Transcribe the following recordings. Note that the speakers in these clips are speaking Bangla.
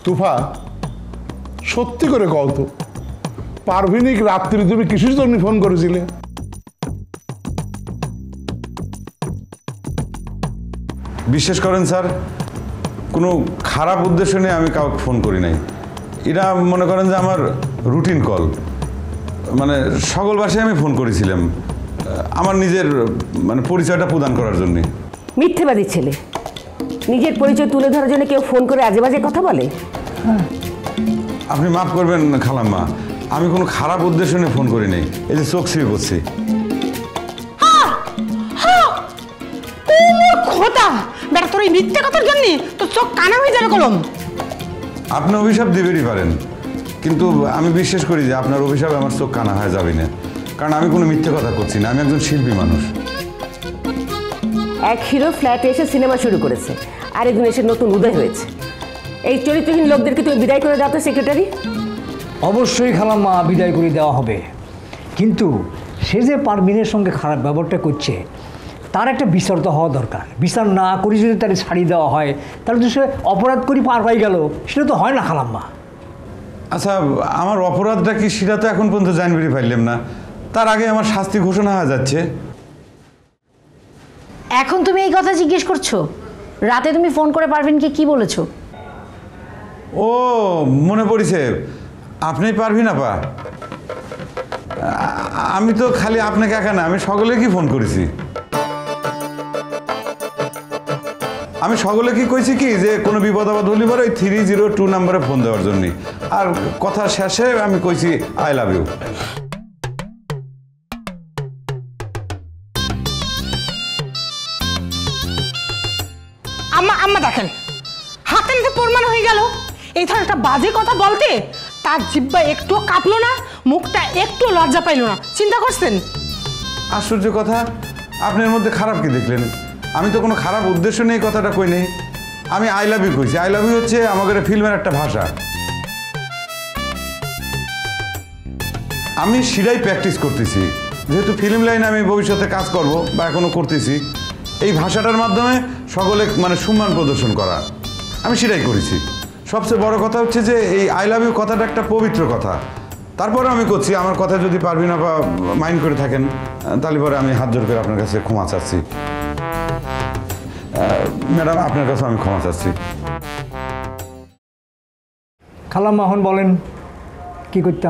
তুফা সত্যি করে কও তো, পারভিনিক রাত্রি তুমি কিসের জন্য ফোন করেছিলে? বিশ্বাস করেন স্যার, কোনো খারাপ উদ্দেশ্য নিয়ে আমি কাউকে ফোন করি নাই। এটা মনে করেন যে আমার রুটিন কল, মানে সকল বাসায় আমি ফোন করেছিলাম আমার নিজের মানে পরিচয়টা প্রদান করার জন্যে। মিথ্যেবাদী ছেলে, নিজের পরিচয় তুলে ধরার জন্য কেউ ফোন করে আজে বাজে কথা বলে? আপনি মাফ করবেন খালাম্মা, আমি কোনো খারাপ উদ্দেশ্য নিয়ে ফোন করি নাই। এই যে চোখ ছুঁয়ে করছি। বেটা তোর এই মিথ্যে কথার জন্য তোর চোখ কানা হয়ে যাবে কলম। আপনি অভিশাপ দিবেনই পারেন, কিন্তু আমি বিশ্বাস করি যে আপনার অভিশাপ আমার চোখ কানা হয়ে যাবে না, কারণ আমি কোনো মিথ্যে কথা করছি না, আমি একজন শিল্পী মানুষ। এক হিরো ফ্ল্যাটে এসে সিনেমা শুরু করেছে, আর একজন এসে নতুন উদয় হয়েছে। এই চরিত্রহীন লোকদেরকে তুমি বিদায় করে দাও তো সেক্রেটারি। অবশ্যই খালাম্মা, বিদায় করে দেওয়া হবে, কিন্তু সে যে পারভিনের সঙ্গে খারাপ ব্যবহারটা করছে তার একটা বিচার তো হওয়া দরকার। বিচার না করে যদি তার ছাড়িয়ে দেওয়া হয় তাহলে তো সে অপরাধ করে পার পাই গেল, সেটা তো হয় না খালাম্মা। আচ্ছা, আমার অপরাধটা কি সেটা তো এখন পর্যন্ত জানবেই পারলাম না, তার আগে আমার শাস্তি ঘোষণা হয়ে যাচ্ছে। এখন তুমি এই কথা জিজ্ঞেস করছো? রাতে তুমি ফোন করে পারভিনকে কি বলেছো? ও মনে পড়েছে, আপনি পারভিন আপা? আমি তো খালি আপনাকে একা না, আমি সকলেকেই ফোন করেছি। আমি সকলে কি কইছি কি যে কোনো বিপদ আপদ হলে পরে ওই 302 নাম্বারে ফোন দেওয়ার জন্য, আর কথা শেষে আমি কইছি আই লাভ ইউ। আম্মা দেখেন, হাতে নাতে প্রমাণ হয়ে গেল। এই ধরনের একটা বাজে কথা বলতে তার জিহ্বা একটুও কাঁপলো না, মুখটা একটু লজ্জা পাইল না। চিন্তা করছেন? আশ্চর্য কথা, আপনার মধ্যে খারাপ কি দেখলেন? আমি তো কোনো খারাপ উদ্দেশ্য নেই কথাটা কই নেই, আমি আই লাভ ইউ কইছি। আই লাভ ইউ হচ্ছে আমাদের ফিল্মের একটা ভাষা, আমি সেটাই প্র্যাকটিস করতেছি। যেহেতু ফিল্ম লাইনে আমি ভবিষ্যতে কাজ করব বা এখনও করতেছি, এই ভাষাটার মাধ্যমে সকলে মানে সম্মান প্রদর্শন করা, আমি সেটাই করেছি। সবচেয়ে বড় কথা হচ্ছে যে এই আই লাভ ইউ কথাটা একটা পবিত্র কথা। তারপরে আমি করছি, আমার কথা যদি পারবি না বা মাইন্ড করে থাকেন তাহলে পরে আমি হাত জোর করে আপনার কাছে ক্ষমা চাচ্ছি। ম্যাডাম, আপনার কাছে আমি ক্ষমা চাচ্ছি। খালাম্মা এখন বলেন কি করতাম?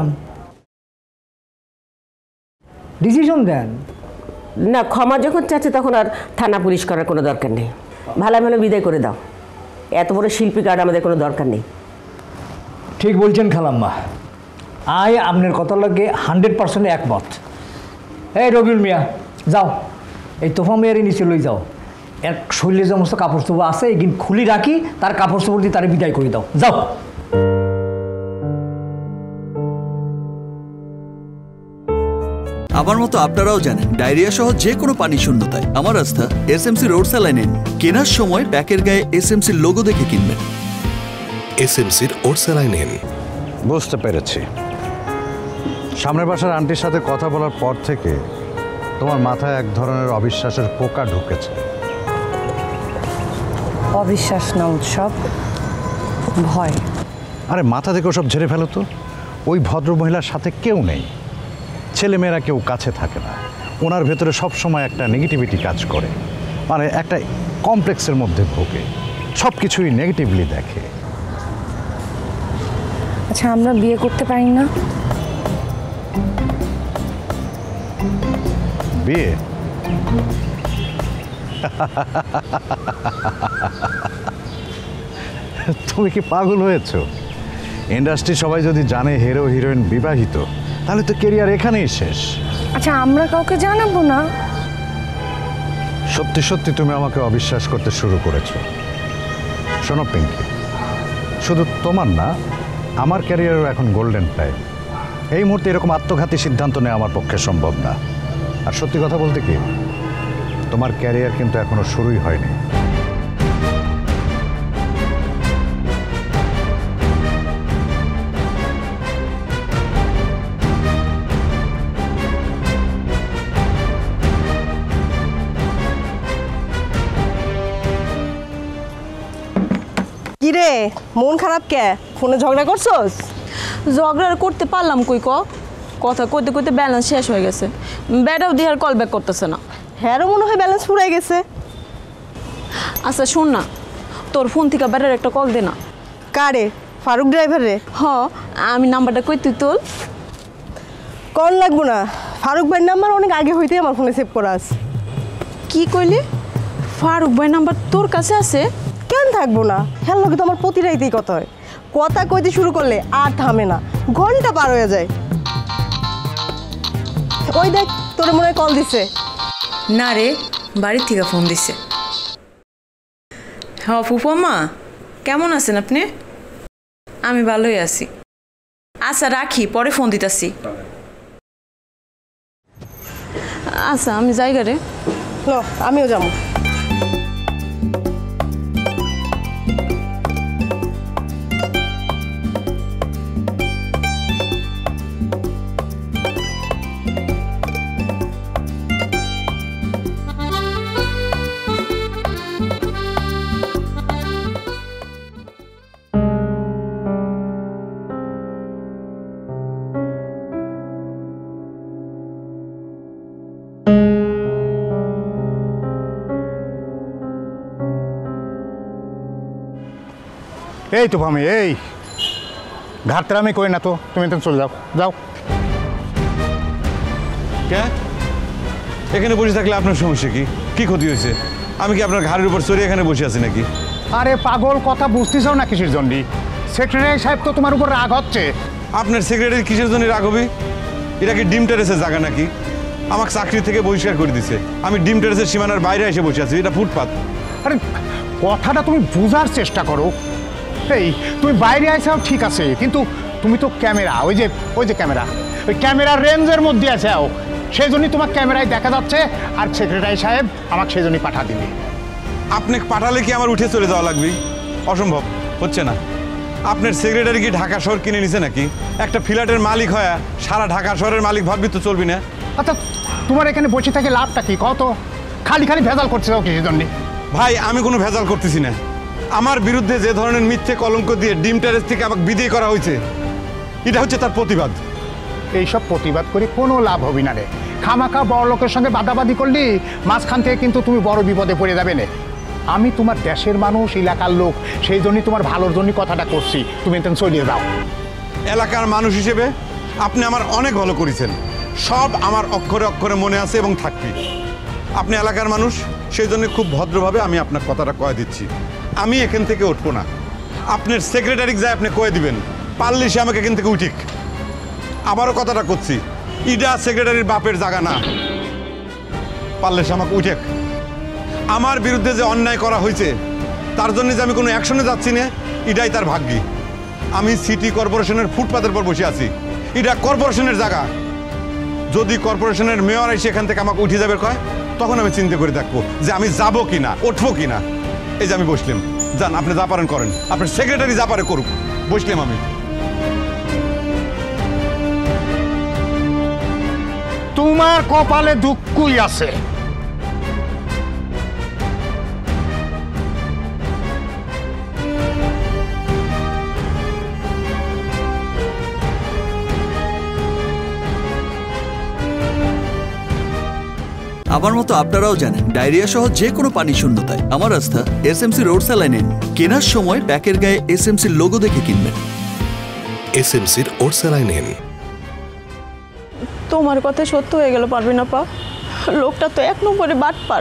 ডিসিশন দেন না, ক্ষমা যখন চাচ্ছে তখন আর থানা পুলিশ করার কোনো দরকার নেই। ভালো ভালো বিদায় করে দাও, এত বড় শিল্পী কার্ড আমাদের কোনো দরকার নেই। ঠিক বলছেন খালাম্মা, আপনার কথা লাগে 100% একমত। এই রবিউল মিয়া, যাও এই তোফা মেয়ারি নিচে লই যাও, এর শরীরে সমস্ত কাপড় চোপড় আছে এগিন খুলি রাখি, তার কাপড় চোপড় দিয়ে তারা বিদায় করে দাও, যাও। আমার মতো আপনারাও জানেন ডায়রিয়া সহ যে কোনো পানি শূন্যতায় আমার আস্থা এসএমসি রোড স্যালাইন। কেনার সময় প্যাকের গায়ে এসএমসি লোগো দেখে কিনবেন। এসএমসির ওট স্যালাইন। বুঝতে পেরেছি, সামনের বাসার আন্টির সাথে কথা বলার পর থেকে তোমার মাথায় এক ধরনের অবিশ্বাসের পোকা ঢুকেছে। অবিশ্বাস না উৎসব, ভয়। আরে মাথা থেকে ওসব ঝেড়ে ফেলো তো। ওই ভদ্র মহিলার সাথে কেউ নেই, ছেলেমেয়েরা কেউ কাছে থাকে না, ওনার ভেতরে সবসময় একটা নেগেটিভিটি কাজ করে, মানে একটা কমপ্লেক্সের মধ্যে ভোগে, সব কিছুই নেগেটিভলি দেখে। আচ্ছা, আমরা বিয়ে করতে পারি না? বিয়ে? তুমি কি পাগল হয়েছো? ইন্ডাস্ট্রি সবাই যদি জানে হিরো হিরোইন বিবাহিত, তাহলে তো ক্যারিয়ার এখানেই শেষ। আচ্ছা, আমরা কাউকে জানাবো না? সত্যি সত্যি তুমি আমাকে অবিশ্বাস করতে শুরু করেছো। শোনো পিঙ্কি, শুধু তোমার না, আমার ক্যারিয়ারও এখন গোল্ডেন টাইম। এই মুহূর্তে এরকম আত্মঘাতী সিদ্ধান্ত নেওয়া আমার পক্ষে সম্ভব না। আর সত্যি কথা বলতে কি, তোমার ক্যারিয়ার কিন্তু এখনো শুরুই হয়নি। কি কিরে মন খারাপ কে? ফোনে ঝগড়া করছস? ঝগড়া করতে পারলাম কই কথা কইতে কইতে ব্যালেন্স শেষ হয়ে গেছে। ব্যাটাও দিয়ে আর কল ব্যাক করতেছে না। হ্যাঁ মনে হয় ব্যালেন্স ফুরাই গেছে। আচ্ছা শোন না, তোর ফোন থেকে ব্যাটার একটা কল দে না। কারে? ফারুক ড্রাইভার রে? আমি নাম্বারটা কই তুই তোল। কল লাগবো না, ফারুক ভাইয়ের নাম্বার অনেক আগে হইতে আমার ফোনে সেভ করা আছে। কি কইলি? ফারুক ভাই নাম্বার তোর কাছে আছে? কেন থাকবো না, হ্যাঁ লোকে তো আমার প্রতি রাইতেই কথা হয়। কথা কইতে শুরু করলে আর থামে না, ঘন্টা পার হয়ে যায়। ওই দেখ তোর মনে হয় কল দিছে। না রে, বাড়ির থেকে ফোন দিছে। হ্যাঁ ফুফু আম্মা, কেমন আছেন আপনি? আমি ভালোই আছি। আচ্ছা রাখি, পরে ফোন দিতেছি। আচ্ছা আমি যাইগা রে। আমিও যাবো। এই তো আমি এই ঘাটতে আমি কই না তো, তুমি তো চলে যাও যাও। কে এখানে বসে থাকলে আপনার সমস্যা কি? কি ক্ষতি হয়েছে? আমি কি আপনার ঘাড়ের উপর চড়ে এখানে বসে আছি নাকি? আরে পাগল, কথা বুঝতেছাও না কিসের জন্য? সেক্রেটারি সাহেব তো তোমার উপর রাগ হচ্ছে। আপনার সেক্রেটারি কিসের জন্য রাগ হবে? এটা কি ডিম টেরেসের জায়গা নাকি? আমাকে চাকরি থেকে বহিষ্কার করে দিছে। আমি ডিম টেরেসের সীমানার বাইরে এসে বসে আছি, এটা ফুটপাত। আরে কথাটা তুমি বোঝার চেষ্টা করো। এই তুমি বাইরে আইসাও ঠিক আছে, কিন্তু তুমি তো ক্যামেরা, ওই যে ক্যামেরা, ওই ক্যামেরার রেঞ্জের মধ্যে আছো, সেই জন্যই তোমার ক্যামেরায় দেখা যাচ্ছে। আর সেক্রেটারি সাহেব আমাকে সেই জন্যই পাঠা দিবে। আপনি পাঠালে কি আমার উঠে চলে যাওয়া লাগবে? অসম্ভব, হচ্ছে না। আপনার সেক্রেটারি কি ঢাকা শহর কিনে নিছে নাকি? একটা ফ্ল্যাটের মালিক হয়ে সারা ঢাকা শহরের মালিক ভাববি তো চলবি না। আচ্ছা তোমার এখানে বসে থেকে লাভটা কি কত? খালি খালি ভেজাল করছে যাও কিসের জন্য? ভাই আমি কোনো ভেজাল করতেছি না। আমার বিরুদ্ধে যে ধরনের মিথ্যে কলঙ্ক দিয়ে ডিম টেরেস থেকে আমাকে বিদায় করা হয়েছে, এটা হচ্ছে তার প্রতিবাদ। এইসব প্রতিবাদ করে কোনো লাভ হবে না রে। খামাখা বড় লোকের সঙ্গে বাদাবাদি করলি মাঝখান থেকে কিন্তু তুমি বড় বিপদে পড়ে যাবে না। আমি তোমার দেশের মানুষ, এলাকার লোক, সেই জন্যই তোমার ভালোর জন্যই কথাটা করছি। তুমি এখন চলিয়ে যাও। এলাকার মানুষ হিসেবে আপনি আমার অনেক ভালো করেছেন, সব আমার অক্ষরে অক্ষরে মনে আছে এবং থাকবে। আপনি এলাকার মানুষ, সেই জন্য খুব ভদ্রভাবে আমি আপনার কথাটা কয়ে দিচ্ছি। আমি এখান থেকে উঠবো না। আপনার সেক্রেটারি যায় আপনি কয়ে দিবেন, পারলে সে আমাকে এখান থেকে উঠিক। আবারও কথাটা করছি, ইডা সেক্রেটারির বাপের জায়গা না, পারলে সে আমাকে উঠেক। আমার বিরুদ্ধে যে অন্যায় করা হয়েছে তার জন্য যে আমি কোনো অ্যাকশনে যাচ্ছি না, এটাই তার ভাগ্যি। আমি সিটি কর্পোরেশনের ফুটপাতের পর বসে আছি, এটা কর্পোরেশনের জায়গা। যদি কর্পোরেশনের মেয়র এসে এখান থেকে আমাকে উঠে যাবে কয়, তখন আমি চিন্তা করে দেখবো যে আমি যাবো কিনা, উঠবো কিনা। এই যে আমি বসলাম, যান আপনি যা পারেন করেন, আপনার সেক্রেটারি যা পারে করুক, বসলাম আমি। তোমার কপালে দুঃখই আছে। আমার মতো আপনারাও জানেন ডায়রিয়া সহ যে কোনো পানি শূন্যতায় আমার আস্থা এসএমসি রোড স্যালাইন। কেনার সময় প্যাকের গায়ে এসএমসির লোগো দেখে কিনবেন। এসএমসির ওট স্যালাইন। তোমার কথা সত্য হয়ে গেল পারবিন আপা, লোকটা তো এক নম্বরে বাটপার।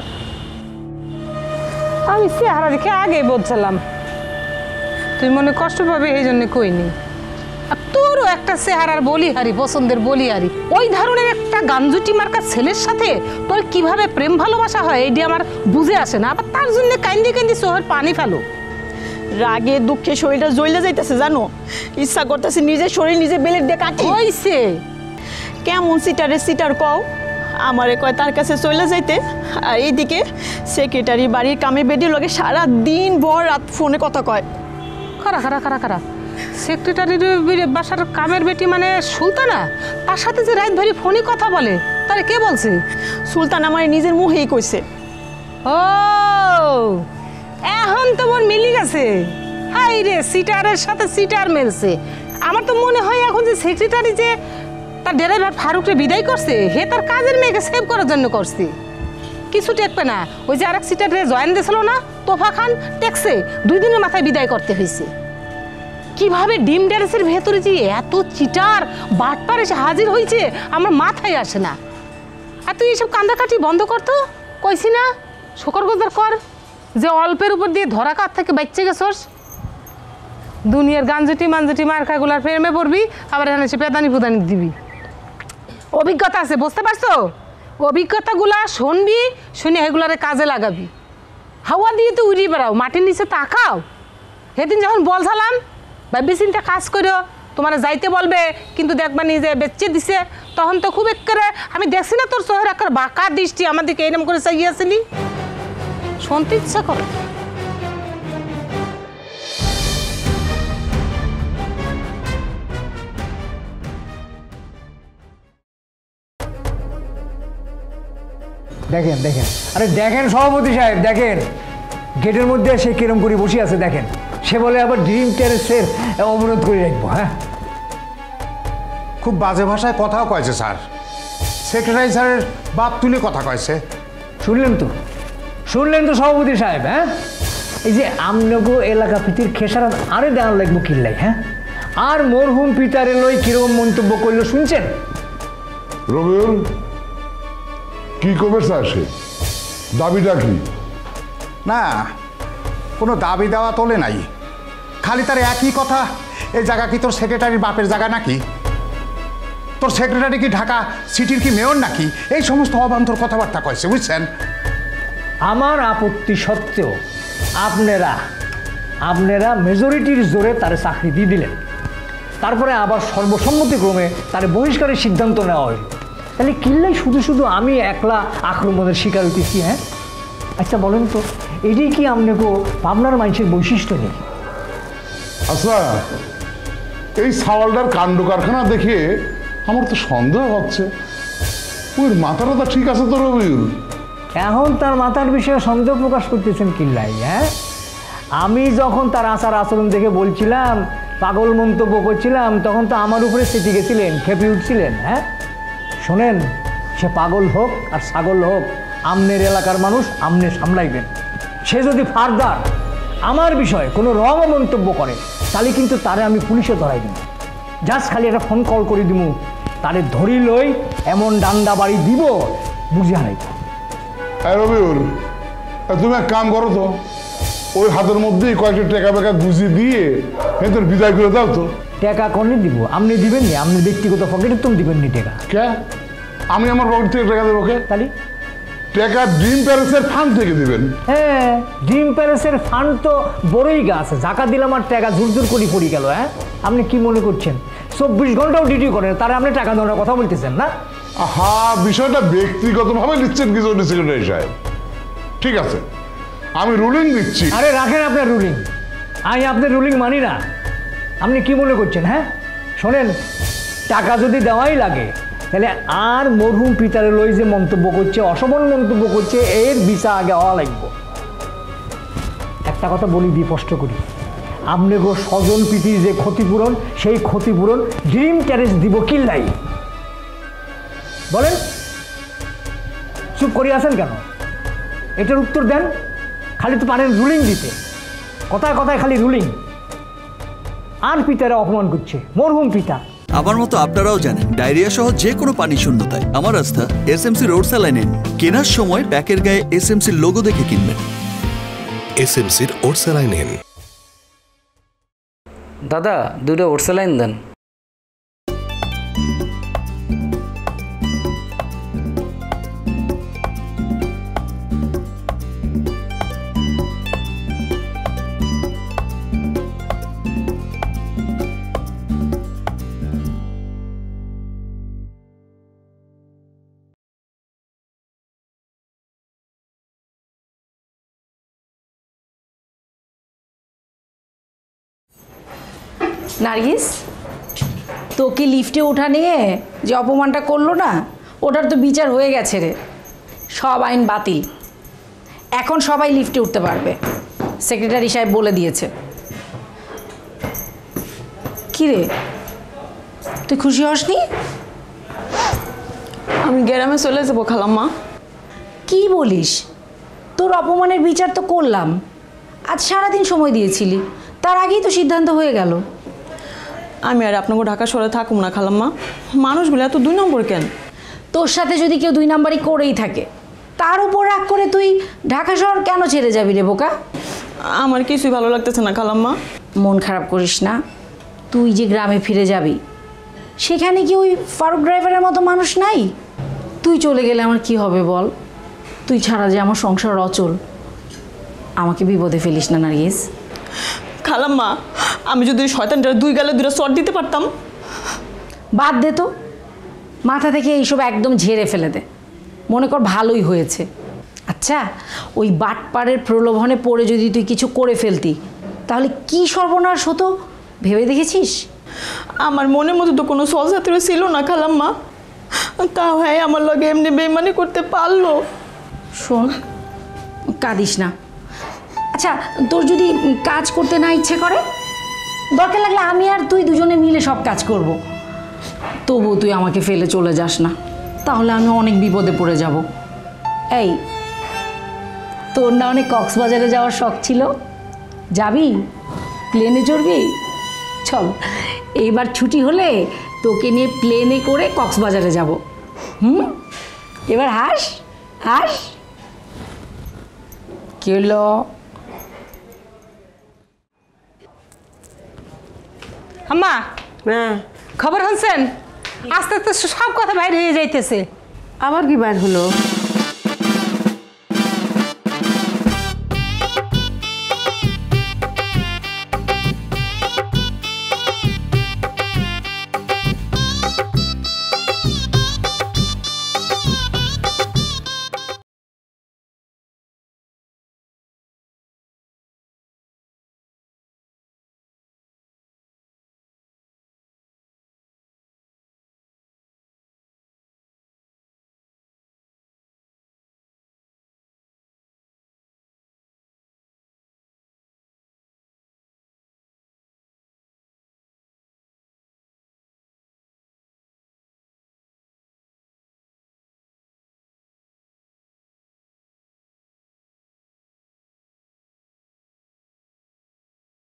আমি চেহারা দেখে আগেই বলছিলাম তুই মনে কষ্ট পাবে, এই জন্য কইনি। আর তোরও একটা চেহারার বলিহারি, পছন্দের বলিহারি। ওই ধরনের একটা গাঞ্জুটি মার্কা ছেলের সাথে তোর কিভাবে প্রেম ভালোবাসা হয় এইটি আমার বুঝে আসে না। আবার তার জন্য কান্দি কান্দি চোখের পানি ফেলো। রাগে দুঃখে শরীরটা জ্বলে যাইতেছে জানো, ইচ্ছা করতেছে নিজের শরীর নিজে বেলেট দিয়ে কাটি। হইছে কেমন সিটার কও, আমারে কয় তার কাছে চলে যাইতে, আর এইদিকে সেক্রেটারি বাড়ির কামে বেডির লগে সারা দিন ভর রাত ফোনে কথা কয়। খারা সেক্রেটারির বাসার কামের বেটি মানে সুলতানা, তার সাথে যে রাত ভরি ফোনে কথা বলে, তারে কে বলছে? সুলতান আমার নিজের মুখেই কইছে। ও এখন তো বোন মিলি গেছে। হাই রে, সিটারের সাথে সিটার মেলছে। আমার তো মনে হয় এখন যে সেক্রেটারি যে তার ড্রাইভার ফারুককে বিদায় করছে, হে তার কাজের মেয়েকে সেভ করার জন্য করছে। কিছু টেকবে না, ওই যে আরেক সিটারে জয়েন দিয়েছিল না তোফা খান, টেকছে 2 দিনের মাথায় বিদায় করতে হয়েছে। কিভাবে ডিম ট্যারেসের ভেতরে যে এত চিটার বাটপার এসে হাজির হয়েছে আমার মাথায় আসে না। আর তুই এইসব কান্দাকাটি বন্ধ করতো, কইছি না শকর গোজার কর যে অল্পের উপর দিয়ে ধরা কাত থেকে বাচ্চা গেছস। দুনিয়ার গাঞ্জুটি মাঞ্জুটি মার্কাগুলার প্রেমে পড়বি, আবার এখানে সে পেদানি ফুদানি দিবি। অভিজ্ঞতা আছে, বুঝতে পারছো? অভিজ্ঞতাগুলা শুনবি, শুনে এগুলারে কাজে লাগাবি। হাওয়া দিয়ে তো উড়িয়ে বেড়াও, মাটির নিচে তাকাও। সেদিন যখন বলছিলাম ভাবি চিন্তা কাজ করো, তোমার যাইতে বলবে কিন্তু দেখবা নিজে বেচে দিছে, তখন তো খুব একেবারে আমি দেখছি না তোর শহরে একটা বাঁকা দৃষ্টি আমার দিকে এরম করে চাইয়াছিলি। শুনতে ইচ্ছা করে। দেখেন দেখেন, আরে দেখেন সভাপতি সাহেব, দেখেন গেটের মধ্যে সে কিরম করে বসে আছে দেখেন। সে বলে আবার ড্রিম টেরেসের অবরোধ করে রাখবো। হ্যাঁ, খুব বাজে ভাষায় কথাও কয়েছে স্যার। সেক্রেটারি স্যারের বাপ তুলে কথা কয়েছে। শুনলেন তো, শুনলেন তো সভাপতি সাহেব। হ্যাঁ, এই যে আমনগো এলাকা পিতির খেসারাত আরে দেওয়ার লাগবো কিল্লাই। হ্যাঁ, আর মরহুম পিতারে লই কিরকম মন্তব্য করলো শুনছেন? রবিউল কি করবে সে? দাবিটা কি? না, কোনো দাবি দেওয়া তোলে নাই, খালি তার একই কথা, এই জায়গা কি তোর সেক্রেটারির বাপের জায়গা নাকি? তোর সেক্রেটারি কি ঢাকা সিটির কি মেয়র নাকি? এই সমস্ত অবান্তর কথাবার্তা কয়েছে, বুঝছেন? আমার আপত্তি সত্ত্বেও আপনারা মেজরিটির জোরে তারে চাকরি দিয়ে দিলেন, তারপরে আবার সর্বসম্মতিক্রমে তারে বহিষ্কারের সিদ্ধান্ত নেওয়া হইল। তাহলে কিল্লাই শুধু শুধু আমি একলা আক্রমণের শিকার হইতেছি? হ্যাঁ, আচ্ছা বলেন তো, এটাই কি আপনাকে পাবনার মানুষের বৈশিষ্ট্য নেই? আচ্ছা, এই সাওয়ালটার কাণ্ড কারখানা দেখে আমার তো সন্দেহ হচ্ছে ওর মাথাটা তো ঠিক আছে তো রবিউল। এখন তার মাথার বিষয়ে সন্দেহ প্রকাশ করতেছেন কিল্লাই? হ্যাঁ, আমি যখন তার আচার আচরণ দেখে বলছিলাম, পাগল মন্তব্য করছিলাম, তখন তো আমার উপরে চেতে গেছিলেন, খেপে উঠছিলেন। হ্যাঁ, শোনেন, সে পাগল হোক আর ছাগল হোক, আমনের এলাকার মানুষ আমনে সামলাইবেন। সে যদি ফার্দার আমার বিষয়ে কোনো রং মন্তব্য করে তাহলে কিন্তু তারে আমি পুলিশে ধরাই দিব। জাস্ট খালি একটা ফোন কল করে দিব, তারে ধরি লই এমন ডান্ডা বাড়ি দিব বুঝে হারাইব। রবিউল, তুমি এক কাম করো তো, ওই হাতের মধ্যেই কয়েকটা টাকা বেকা গুঁজি দিয়ে তোর বিদায় করে দাও তো। টাকা কনে দিব? আপনি দিবেন নি? আপনি ব্যক্তিগত পকেটে তুমি দিবেন নি টাকা? কে? আমি আমার পকেট থেকে টাকা দেবো? কে? তাহলে টাকা ড্রিম প্যালেসের ফান্ড থেকে দিবেন। হ্যাঁ, ড্রিম প্যালেসের ফান্ড তো বড়ই গাছ, জাকা দিলাম আর টাকা ঝুরঝুর করে পড়ে গেল। হ্যাঁ, আপনি কি মনে করছেন 24 ঘন্টাও ডিউটি করেন, তারা আপনি টাকা দেওয়ার কথা বলতেছেন না? হ্যাঁ, বিষয়টা ব্যক্তিগতভাবে নিচ্ছেন কিছু সেক্রেটারি সাহেব। ঠিক আছে, আমি রুলিং দিচ্ছি। আরে রাখেন আপনার রুলিং, আমি আপনার রুলিং মানি না। আপনি কি মনে করছেন? হ্যাঁ, শোনেন, টাকা যদি দেওয়াই লাগে তাহলে আর মরহুম পিতারে লই যে মন্তব্য করছে, অশোভন মন্তব্য করছে, এর বিচার আগে হওয়া লাগবে। একটা কথা বলি, দিয়ে স্পষ্ট করি, আপনি গো স্বজন প্রীতির যে ক্ষতিপূরণ, সেই ক্ষতিপূরণ ড্রিম ট্যারেস দিব কিল্লাই? বলেন, চুপ করে আছেন কেন? এটার উত্তর দেন। খালি তো পারেন রুলিং দিতে, কথায় কথায় খালি রুলিং। আর পিতারা অপমান করছে, মরহুম পিতা। আমার মতো আপনারাও জানেন ডায়রিয়া সহ যে কোনো পানি শূন্যতায় আমার আস্থা এসএমসি রোড স্যালাইন। কেনার সময় প্যাকের গায়ে এসএমসির লোগো দেখে কিনবেন। এসএমসির ওটস স্যালাইন। দাদা, 2টা ওটস স্যালাইন দেন। নার্গিস, তোকে লিফটে ওঠা নিয়ে যে অপমানটা করলো না, ওটার তো বিচার হয়ে গেছে রে। সব আইন বাতিল, এখন সবাই লিফটে উঠতে পারবে, সেক্রেটারি সাহেব বলে দিয়েছে। কি রে, তুই খুশি হসনি? আমি গ্রামে চলে যাবো খালাম্মা। কি বলিস? তোর অপমানের বিচার তো করলাম, আজ সারাদিন সময় দিয়েছিলি, তার আগেই তো সিদ্ধান্ত হয়ে গেল। আমি আর আপনাকে ঢাকা শহরে থাকুম না খালাম্মা। মানুষগুলো এত 2 নম্বর কেন? তোর সাথে যদি কেউ 2 নাম্বারই করেই থাকে, তার উপর রাগ করে তুই ঢাকা শহর কেন ছেড়ে যাবি রে বোকা? আমার কিছুই ভালো লাগতেছে না খালাম্মা। মন খারাপ করিস না, তুই যে গ্রামে ফিরে যাবি, সেখানে কি ওই ফারুক ড্রাইভারের মতো মানুষ নাই? তুই চলে গেলে আমার কি হবে বল? তুই ছাড়া যে আমার সংসার অচল। আমাকে বিপদে ফেলিস না নার্গিস। খালাম্মা, আমি যদি শয়তানটার 2 গালে 2টা চট দিতে পারতাম। বাদ দে তো, মাথা থেকে এইসব একদম ঝেড়ে ফেলে দে। মনে কর ভালোই হয়েছে। আচ্ছা, ওই বাটপাড়ের প্রলোভনে পড়ে যদি তুই কিছু করে ফেলতি, তাহলে কি সর্বনাশ হতো ভেবে দেখেছিস? আমার মনের মধ্যে তো কোনো সজাত্র ছিল না খালাম্মা, তা হয় আমার লগে এমনি বেইমানি করতে পারলো। শোন, কাঁদিস না। আচ্ছা, তোর যদি কাজ করতে না ইচ্ছে করে, দরকার লাগলে আমি আর তুই দুজনে মিলে সব কাজ করব। তবু তুই আমাকে ফেলে চলে যাস না, তাহলে আমি অনেক বিপদে পড়ে যাব। এই, তোর না অনেক কক্সবাজারে যাওয়ার শখ ছিল, যাবি? প্লেনে চড়বি? চল, এইবার ছুটি হলে তোকে নিয়ে প্লেনে করে কক্সবাজারে যাব। এবার হাস হাস। কি হলো? আম্মা, খবর শুনছেন? আস্তে আস্তে সব কথা বাইরে হয়ে যাইতেছে। আবার কি বাইর হলো?